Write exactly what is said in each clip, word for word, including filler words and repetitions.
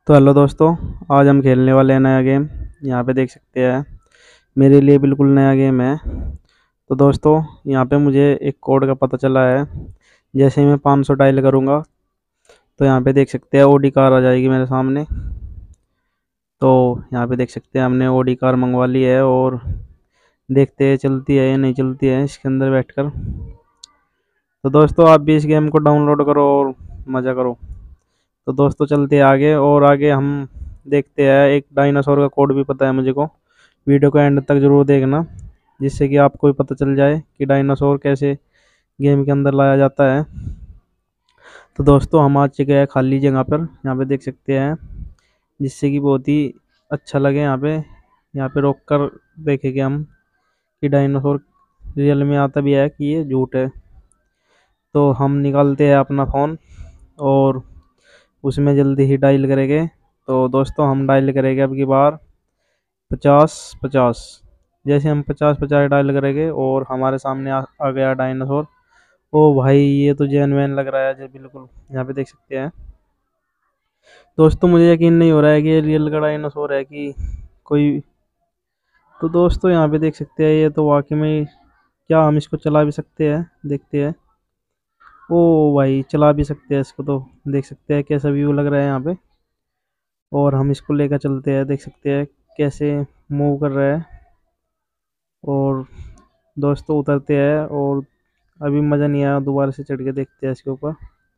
तो हेलो दोस्तों। आज हम खेलने वाले हैं नया गेम। यहाँ पे देख सकते हैं, मेरे लिए बिल्कुल नया गेम है। तो दोस्तों, यहाँ पे मुझे एक कोड का पता चला है। जैसे ही मैं पाँच सौ डायल करूँगा तो यहाँ पे देख सकते हैं ओडी कार आ जाएगी मेरे सामने। तो यहाँ पे देख सकते हैं हमने ओडी कार मंगवा ली है और देखते हैं चलती है या नहीं चलती है इसके अंदर बैठकर। तो दोस्तों, आप भी इस गेम को डाउनलोड करो और मज़ा करो। तो दोस्तों, चलते हैं आगे और आगे हम देखते हैं। एक डायनासोर का कोड भी पता है मुझे को। वीडियो को एंड तक जरूर देखना, जिससे कि आपको भी पता चल जाए कि डायनासोर कैसे गेम के अंदर लाया जाता है। तो दोस्तों, हम आ चुके हैं खाली जगह पर। यहाँ पे देख सकते हैं, जिससे कि बहुत ही अच्छा लगे। यहाँ पे यहाँ पे रोक कर देखेंगे हम कि डायनासोर रियल में आता भी है कि ये झूठ है। तो हम निकालते हैं अपना फ़ोन और उसमें जल्दी ही डायल करेंगे। तो दोस्तों, हम डायल करेंगे अब की बार पचास पचास। जैसे हम पचास पचास डायल करेंगे और हमारे सामने आ, आ गया डायनासोर। ओ भाई, ये तो जेन्युइन लग रहा है जो बिल्कुल। यहाँ पे देख सकते हैं दोस्तों, मुझे यकीन नहीं हो रहा है कि ये रियल का डायनासोर है कि कोई। तो दोस्तों, यहाँ पे देख सकते हैं, ये तो वाकई में क्या हम इसको चला भी सकते हैं? देखते हैं। ओ भाई, चला भी सकते हैं इसको। तो देख सकते हैं कैसा व्यू लग रहा है यहाँ पे। और हम इसको लेकर चलते हैं, देख सकते हैं कैसे मूव कर रहा है। और दोस्तों, उतरते हैं और अभी मज़ा नहीं आया, दोबारा से चढ़ के देखते हैं इसके ऊपर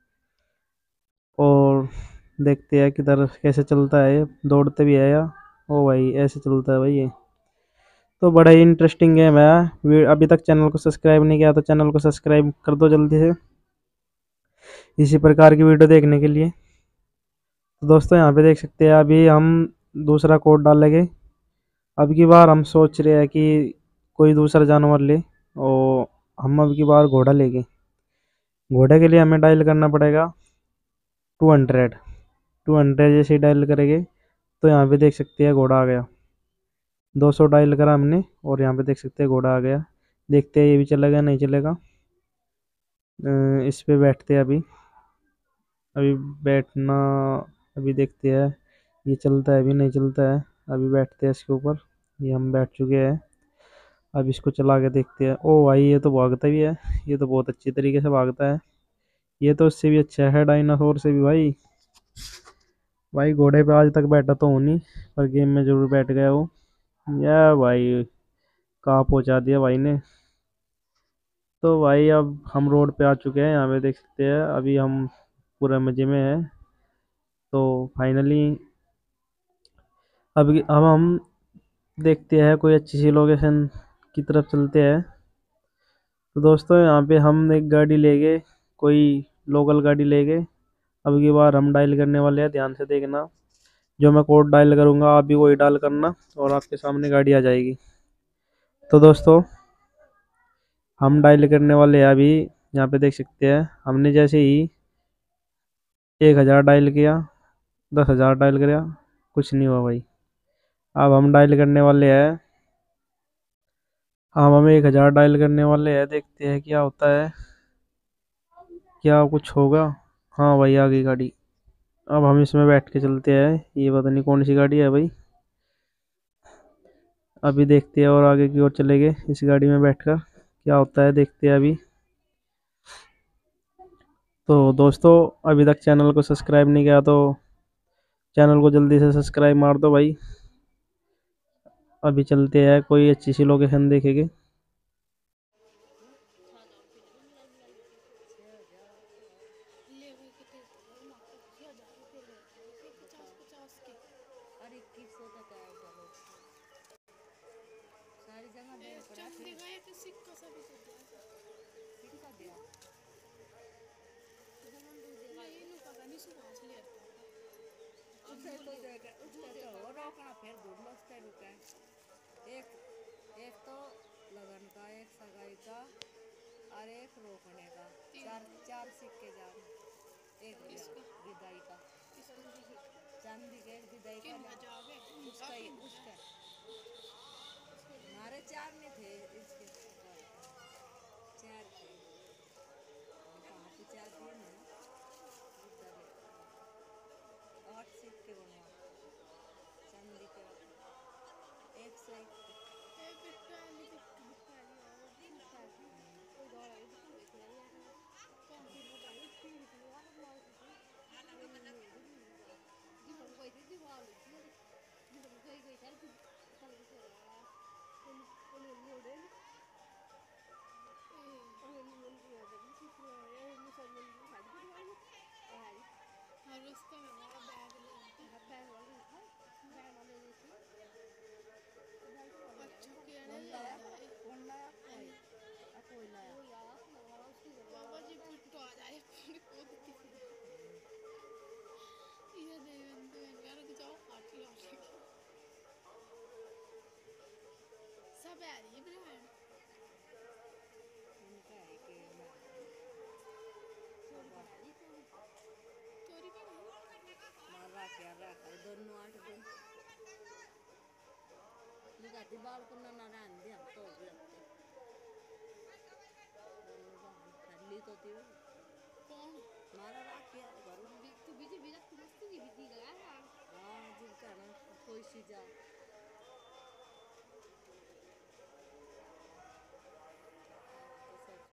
और देखते हैं किधर कैसे चलता है। ये दौड़ते भी है या ओ भाई, ऐसे चलता है भाई ये। तो बड़ा ही इंटरेस्टिंग गेम है। वी- अभी तक चैनल को सब्सक्राइब नहीं किया तो चैनल को सब्सक्राइब कर दो जल्दी से, इसी प्रकार की वीडियो देखने के लिए। तो दोस्तों, यहाँ पे देख सकते हैं अभी हम दूसरा कोड डालेंगे। अब की बार हम सोच रहे हैं कि कोई दूसरा जानवर ले, और हम अब की बार घोड़ा लेंगे। घोड़े के लिए हमें डायल करना पड़ेगा टू हंड्रेड। टू हंड्रेड जैसे ही डायल करेंगे तो यहाँ पे देख सकते हैं घोड़ा आ गया। दो सौ डायल करा हमने और यहाँ पे देख सकते हैं घोड़ा आ गया। देखते हैं ये भी चलेगा नहीं चलेगा। अ, इस पे बैठते हैं अभी। अभी बैठना, अभी देखते हैं ये चलता है अभी नहीं चलता है। अभी बैठते हैं इसके ऊपर। ये हम बैठ चुके हैं। अब इसको चला के देखते हैं। ओ भाई, ये तो भागता भी है। ये तो बहुत अच्छी तरीके से भागता है। ये तो इससे भी अच्छा है डायनासोर से भी भाई। भाई, घोड़े पे आज तक बैठा तो हूँ नहीं, पर गेम में जरूर बैठ गया हूँ। या भाई, कहाँ पहुँचा दिया भाई ने। तो भाई, अब हम रोड पे आ चुके हैं। यहाँ पे देख सकते हैं अभी हम पूरे मज़े में हैं। तो फाइनली अब अब हम देखते हैं कोई अच्छी सी लोकेशन की तरफ चलते हैं। तो दोस्तों, यहाँ पे हम एक गाड़ी लेंगे, कोई लोकल गाड़ी लेंगे। अब की बार हम डायल करने वाले हैं, ध्यान से देखना। जो मैं कोड डायल करूँगा आप भी वही डायल करना और आपके सामने गाड़ी आ जाएगी। तो दोस्तों, हम डायल करने वाले हैं अभी। यहाँ पे देख सकते हैं हमने जैसे ही एक हज़ार डायल किया, दस हज़ार डायल किया, कुछ नहीं हुआ भाई। अब हम डायल करने वाले हैं। अब हम एक हज़ार डायल करने वाले हैं, देखते हैं क्या होता है, क्या कुछ होगा। हाँ भाई, आ गई गाड़ी। अब हम इसमें बैठ के चलते हैं। ये पता नहीं कौन सी गाड़ी है भाई। अभी देखते हैं और आगे की ओर चले गए इस गाड़ी में बैठकर, क्या होता है देखते हैं अभी। तो दोस्तों, अभी तक चैनल को सब्सक्राइब नहीं किया तो चैनल को जल्दी से सब्सक्राइब मार दो भाई। अभी चलते हैं, कोई अच्छी सी लोकेशन देखेंगे। उससे तो देगा उससे तो हो रोकना फिर घूमना उससे रुका एक एक तो लगन का, एक सगाई का और एक रोकने का। चार चार सिक्के जाओ। एक विदाई का, चांदी के, एक विदाई का उसका ही उसका। हमारे चार नहीं थे, इसके चार थे। कहाँ पे चार दिए ना, आठ सिक्के बनवा चाहिए ये पिट्ठू वाली पिट्ठू वाली और कोई दौड़ आई तो देख ले यार कौन सी पता नहीं तीन की यार ब्लाउज थी जीवन कोई थी दीवार थी जीवन कोई कोई था तू कल से उन उन मोड़े और मन की याद है किसी को ये मुसलमान की हाथ की दीवार में हारी और उसका मेरा बैग ले हर बैग वाली था बैग वाले ने थी अच्छा क्या कौन नहीं लाया है कौन लाया कोई आ कोई लाया वो यार वाला उसकी बाबा जी पिट्ठू आ जाए फिर कूद किसी ये नहीं बंदे यार रुक जाओ आठ लाख सब आ रही है ब्रांड उनका है कि मैं चोरी बना ली चोरी चोरी का नहीं मारा क्या रखा दोनों आठ दिन लगाती बाल को ना ना रहने दे हम तो भी लगते दोनों बाल खाली तो थी वो कौन मारा रख क्या घर भी तू भी जी भी तू मस्त जी भी दी लगा यार हाँ जिनका ना कोई सी जा